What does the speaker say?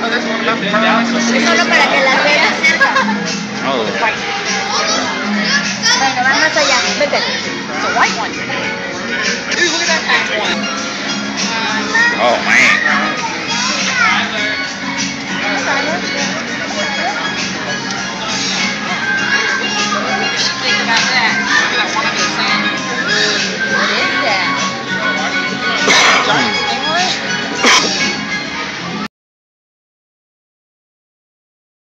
Es solo para que las veas. Oh. Bueno, va más allá. Vete. Oh man.